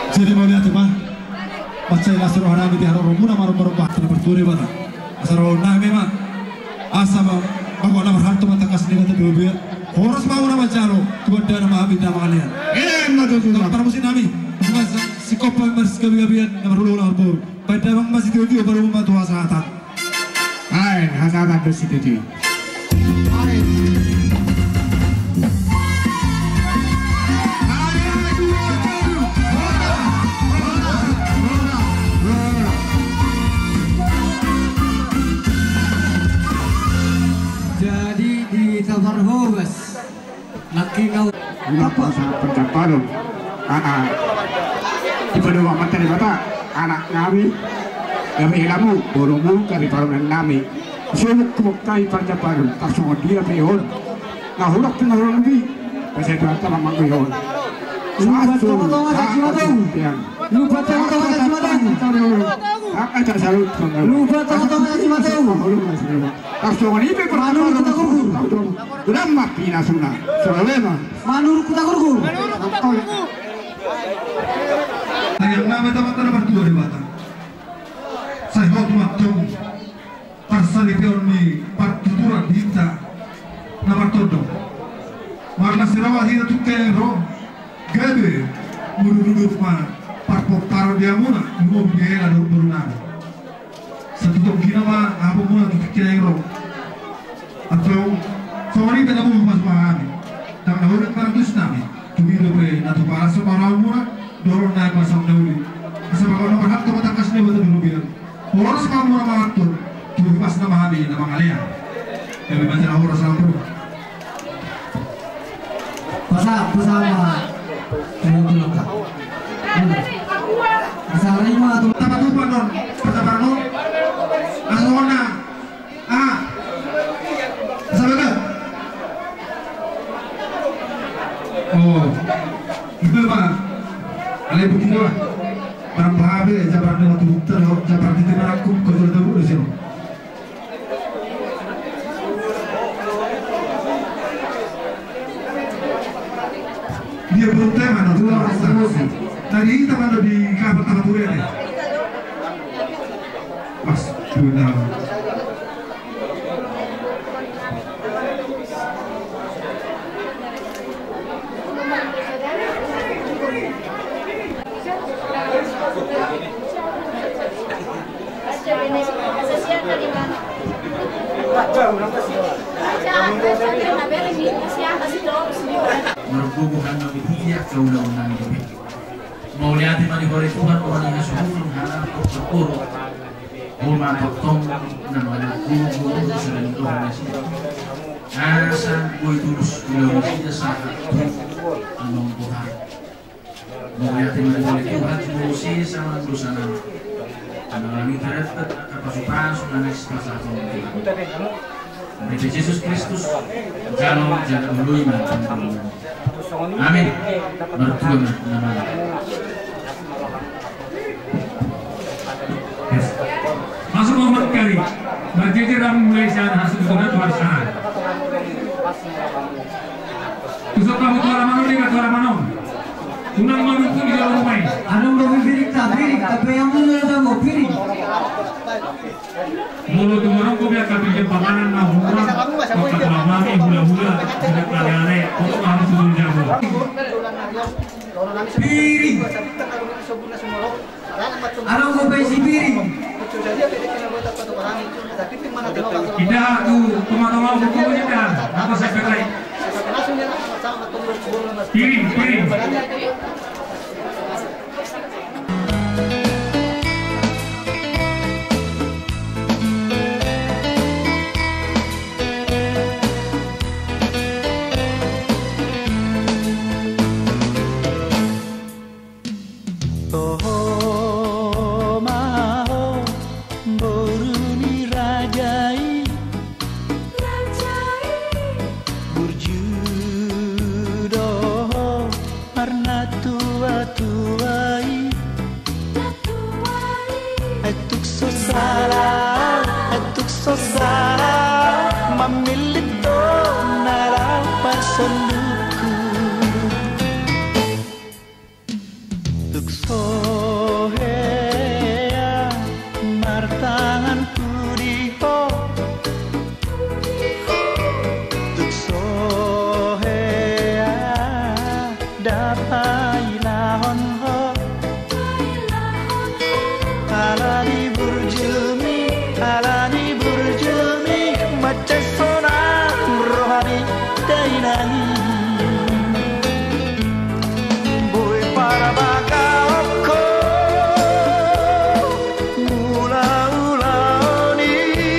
Jadi mau lihat apa? Macam asal orang Nabi tiada orang muna maru bahtera berturi bata. Asal orang Nabi mah asa bawa nama harta mata kasih bata berubah. Horas mau nama jaro tuan dan nama Habib nama kalian. Para musim Nabi. Si kopang masih kebiabian nama rulu lampur. Pada bang masih tidur baru membantu asatan. Hai, asatan bersih tidur. Jadi di Tabarhobas laki kau apa pencapaian anak di kedua materi bata anak kami ilmu burungmu dari parunan kami sibuk kemukai pencapaian tak semua dia pihon nah hulak tengah lebih bisa berata memang pihon lupa akan salut lupa Kasongan ini Manur kita kurgur. Lama pina suna. Soalnya Manur kita kurgur. Yang nama teman-teman berdua di Batam. Saya kau macam pasal itu ni partituran kita nama todo. Marla sirawa hina tu kero. Gabe muru-muru ma parpo paro dia muna mau biaya ada berunan. Satu gina ma apa muna tu kero. Atau sorry kita mau mas mahami. Tak nak orang partus nami. Tumi dope natu para semua muna dorong naik masam dauli. Asal kalau nomor hak tempat kasih betul dulu biar. Orang semua muna matur. Tumi pas nama habi nama kalian. Yang banyak orang sama. Bersama dengan lengkap. Asal lima tu. Pertama tu non. Pertama non. Asona. Asal apa? Oh, itu apa? Alai begini lah. Barang bahabe jabar dengan tu bukter, jabar di tempat aku kau sudah tahu di sini. Dia belum tema nanti orang saksi. Tadi kita mana di kabar tanah pura ni. Pas sudah. Merbubuhan kami tidak ke undang-undang ini. Mau lihat di bawah Tuhan orang yang sebelum harap berpuru. Rumah potong dan banyak guru sudah diorganisasi. Asa gue tulus diorganisasi sangat anom Tuhan. Mau lihat di bawah Tuhan solusi sama berusaha. Kami terus kapasitas mengenai sepasang Tuhan. Nabi Yesus Kristus jalan dulu iman. Amin. Bertuhan nama. Masuk Muhammad kali. Berjadi dalam Malaysia hasil sunat warsan. Tusuk kamu tuara manon dengan tuara manon. Unang manon tu di dalam rumah. Anu mau piring tapi yang mana dah mau piring. Mulut orang kau biar kami jumpa makanan mau hura. Kau mami hula tidak kalian untuk kamu turun jago. Piring. Anu mau besi piring. Tidak aku teman-teman bukunya dah. Apa saya katakan? Piring. Tuk Sohea martangan puriho tuk sohea dapai lahon ho alani burjumi macam sonang rohani dainani boy para bagako mula-ulani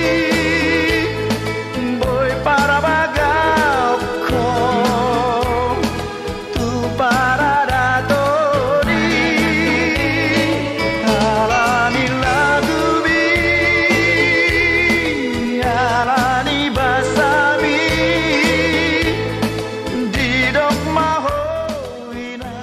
boy para bagako tu para datori alani lagubi alani basabi didok mahoina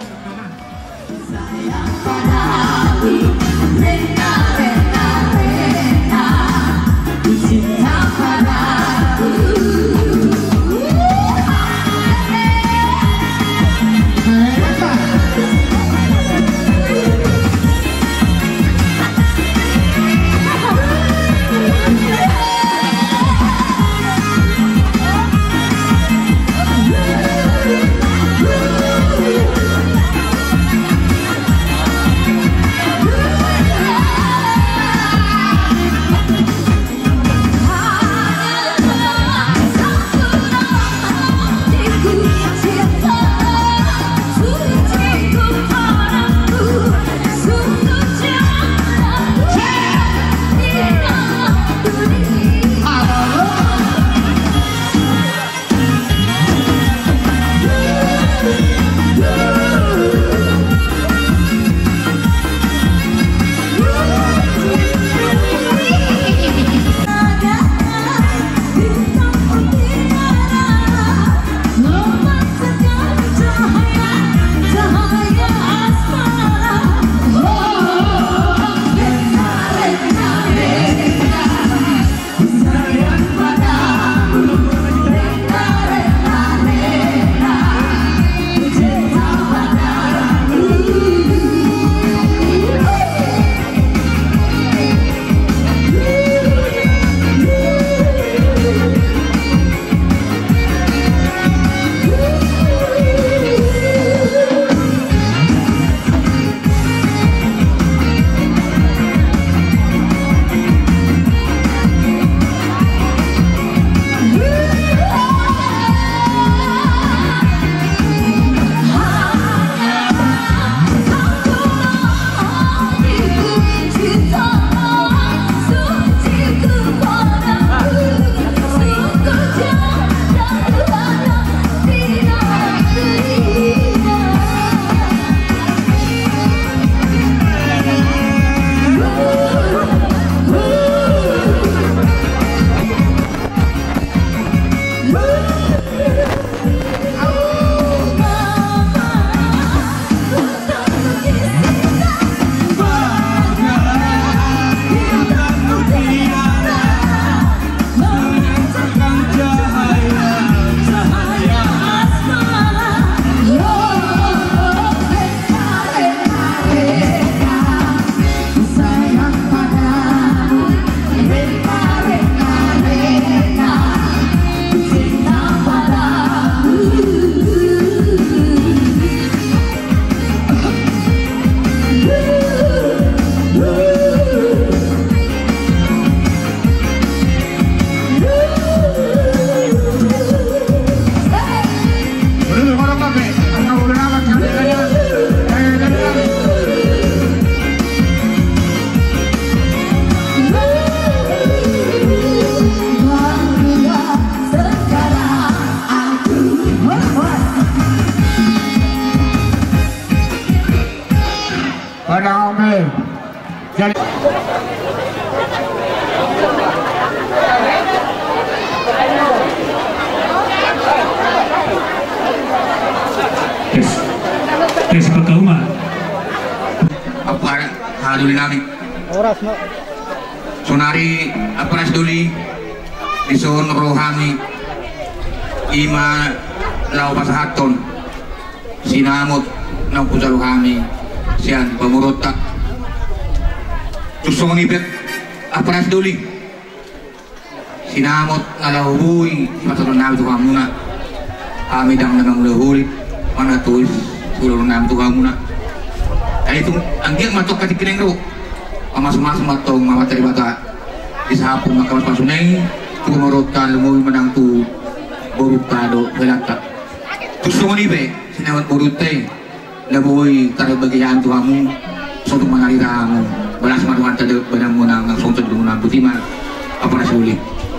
Tes pekauma. Apa haduli nami? Oras no. Sonari apras duli dison rohani ima lau pasahaton sinamot ng pusaluhami sian pamurota susong nibet aparas duli sinamot nalahuboy patulong namin Tuhan muna kami dang nagang lahulit mana tulis tulong namin Tuhan muna ay itong anggiyak matok katikiling ro pamasok-masok matong mamatari bata isahapon makawas pasunay pamurota lumoy manang tu borukado galata susong nibet sinamot borutay laboy tarabagayaan Tuhanmu suatu manalira mo wala sa manuhan tadag banang mo nang sungtod mo ng butiman apa na sulit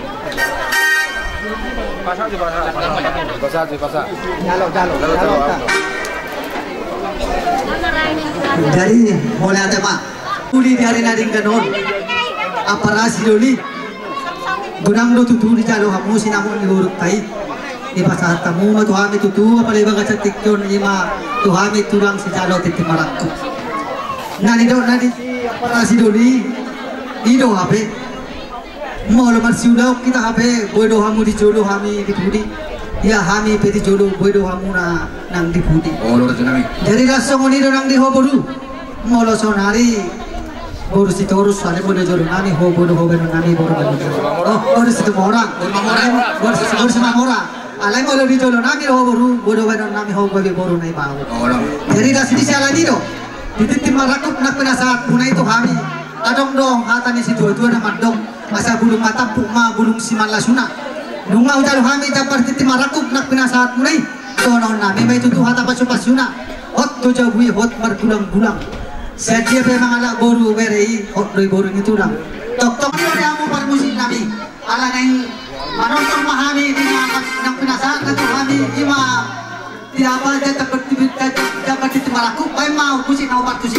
jadi boleh ada pak uli di hari nading kanon apa rasi doli gunang do tutu di jalo hamu sinamon di huruf tai di pasar tamu tuhami tutu apa leba kaca tikyon lima tuhami turang si jalo titi marakku nani do nani apa rasi doli ido hape mau lepas sudah kita hape bodoh hamu di jolo hami di budi ya hami peti jolo bodoh hamu na nang di budi jadi rasa ngoni do nang di hoboru mau lo sonari boru si torus sale bodoh jolo nani hoboru hoboru nani boru oh boru si orang boru si orang alai mau lo di jolo nani hoboru bodoh nani hoboru boru nai bau jadi rasa di salah di do di marakut nak penasat punai itu hami adong dong hatani si dua-dua nama dong masa bulung mata pukma bulung siman lasuna dunga ujalo hami dapat titi marakut nak penasat punai tonon nami mai tutu hata pasuna hot to jabui hot bergulang-gulang sedia memang ala boru berei hot doi boru itu lang tok ni orang mau permusik nami ala neng manonton mahami di nang penasat katu hami ima tidak apa dapat titi marakut pai mau musik mau partusik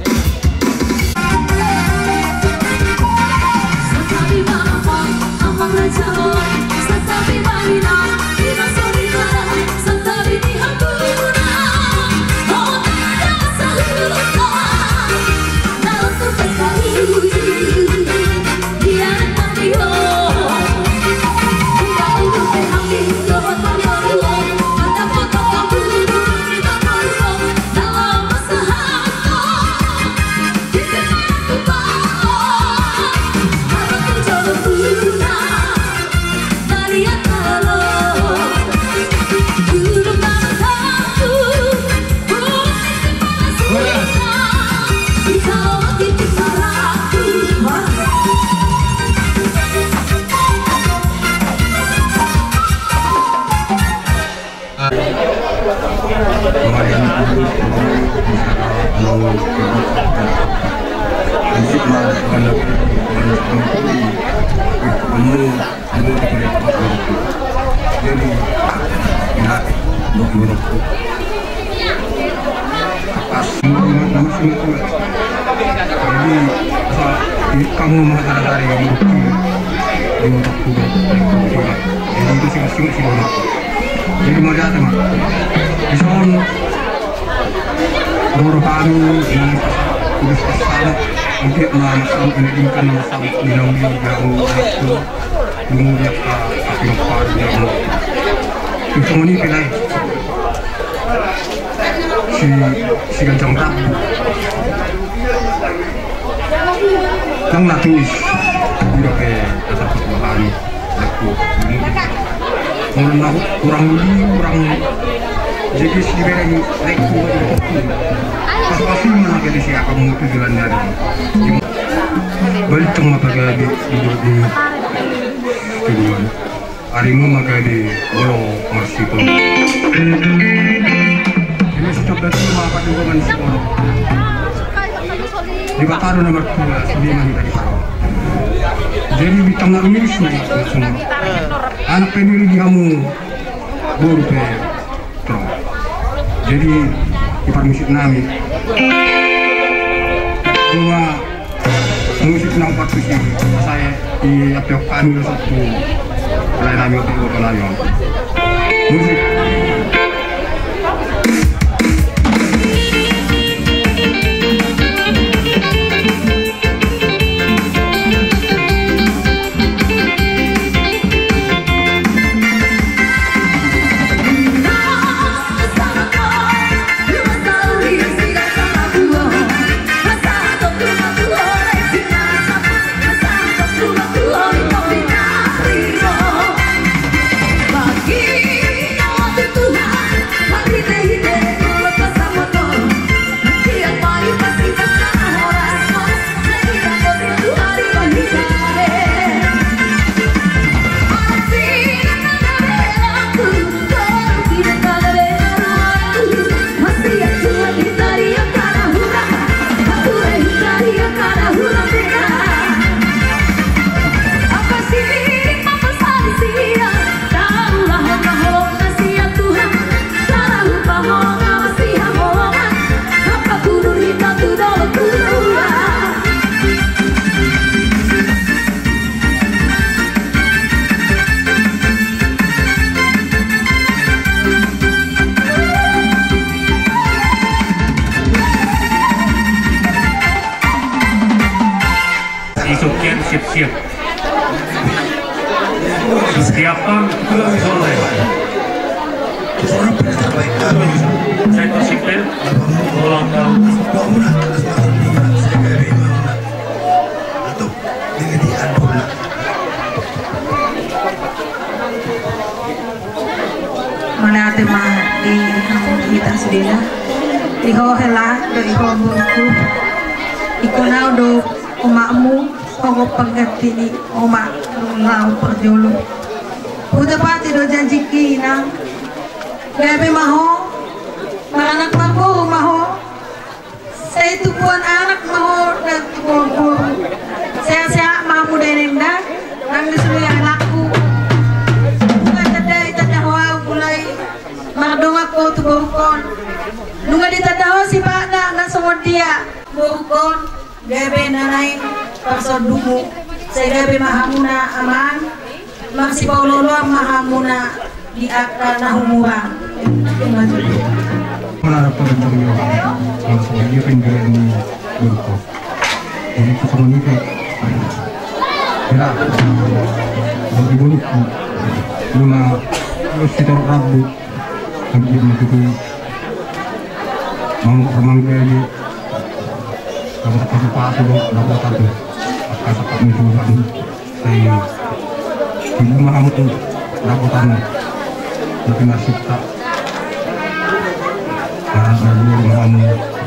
kamu mengatakan dari yang jadi itu sih jadi mau datangison baru kami di udah pasal untuk melakukan pendidikan masalah bidang jago itu kemudian apa yang paling jago itu ini pilih si gancang rabu nang natuis udah kayak asal perlahan aku mau kurang jadi si bereng leku pas pasti mana jadi si akan mau tujuan dari balik cuma pakai di tujuan harimu maka di bolong masih pun ini setiap datang apa juga masih bolong di Bataro nomor 2 Sudirman dari Paro. Jadi di tengah ini semua anak pendiri di kamu baru pe terong. Jadi di permusik nami dua musik nang perkusi saya di apiokan satu lain nami untuk nami musik Whoa. Isukian siap-siap. Siapkan soleh. Sektor sipil, tolong tahu. Mana ada mah di kampung kita sendiri. Di hohela do iho buku. Ikonau do umakmu kogo pengganti ni umak lau perjolo. Udah pati do janji kina. Gabi maho, anak maho maho. Saya itu pun anak maho dan tubuh. Saya mahu denenda, nang disuruh yang laku. Bukan tidak wau mulai. Mardong aku tu borukon. Nunga ditadawa si Pakda nang semua dia borukon. Gabi nanai pasal dumu. Saya gabi mahamuna aman. Masih paulolo mahamuna di akal nahumuan. Menarap pembentuknya langsung dia pengen berko. Jadi keseruan itu ya bagi bulut luna sekitar rabu sampai begitu mau remang lagi kalau tak pakai dulu dapat satu kata kami itu saya ibu mahamu tu dapetan mungkin nasib tak karena dulu mahamu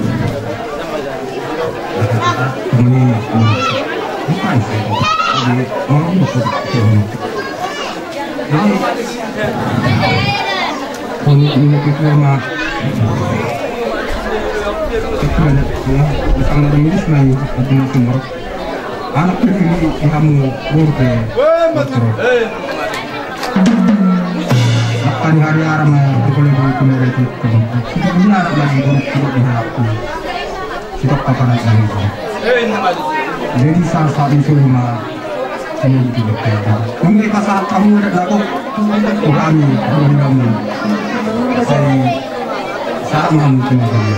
kata kami bukan saya jadi mau betul kalau ini kita mah itu banyak ya sangat miris lagi atau sumber anak ini kamu borde betul akan hari aram boleh boleh itu benar lagi untuk diharapku kita kapan lagi jadi saat itu mah ini tidak ada mungkin saat kamu ada aku kami kamu saya sama mungkin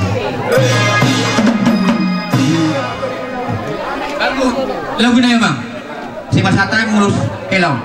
lagu na bang si Masata ngurus helm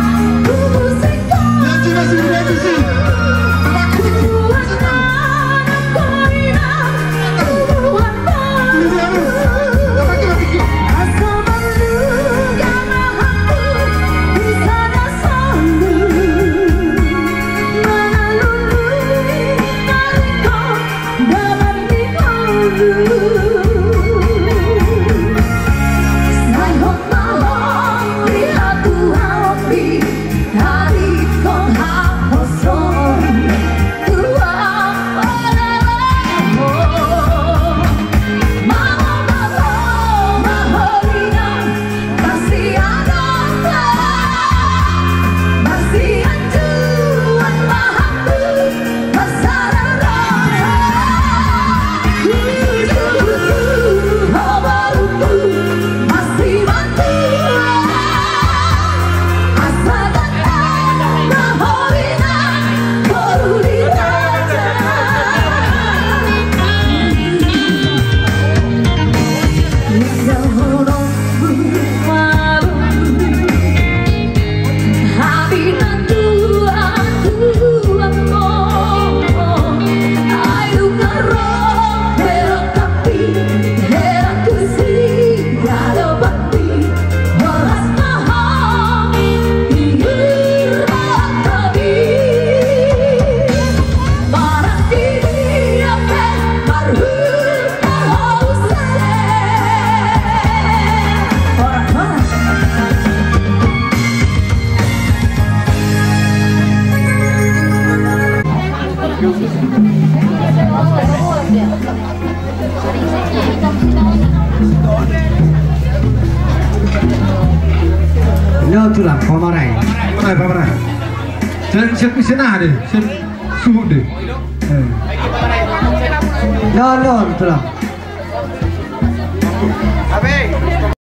tulang pamarai. Pamarai. Siap sana deh, siap suhu deh. No, tulang.